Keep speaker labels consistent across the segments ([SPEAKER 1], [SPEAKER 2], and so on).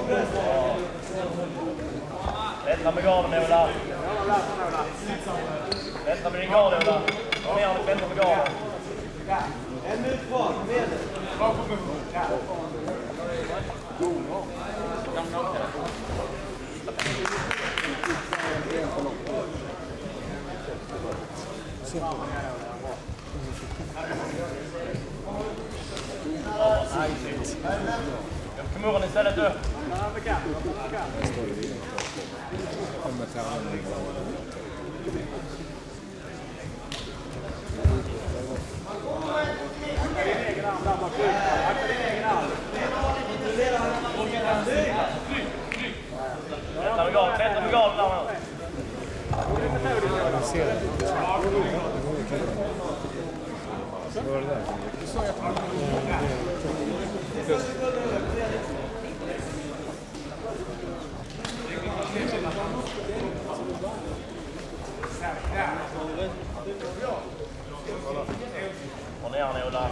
[SPEAKER 1] Vänta med garden, Ola. Vänta med din garn, Ola. Kom ner, vänta med garden.
[SPEAKER 2] En minut kvar, kom igen.
[SPEAKER 1] Kom muren istället du. Vänta med garden där nu. Håll ner han, Ola.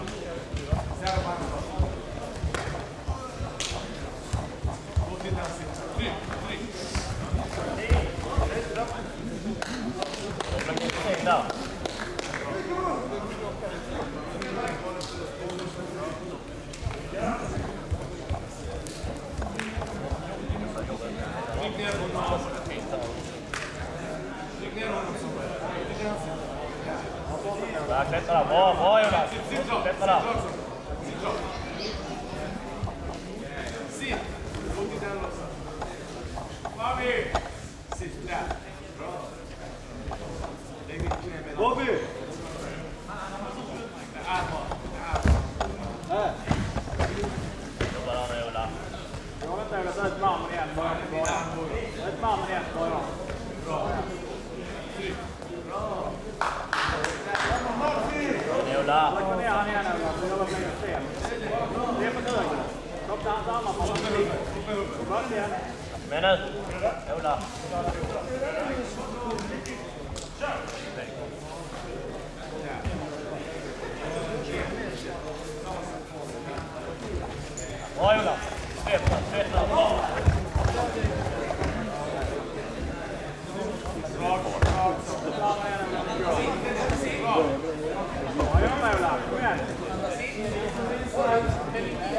[SPEAKER 1] Klättra, bra Jonas. Klättra där. Sitt. Sitt där. Bobby! Jobbar han med Ola.
[SPEAKER 3] Jag vet inte, jag ska ett varmen igen. Ett varmen igen, bra.
[SPEAKER 1] Ola.
[SPEAKER 3] Lägg ner han igen, Ola. Så jag lägger fel. Det är för högt. Koppla hans armar på honom. Börja igen.
[SPEAKER 1] Men nu. Ola. Bra Ola. Sveta. Bra.
[SPEAKER 3] Ja, jag med Ola. Kom igen.